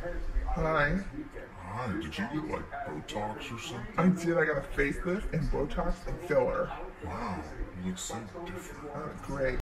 Hi. Hi, did you get like Botox or something? I did. I got a facelift and Botox and filler. Wow, you look so different. Great.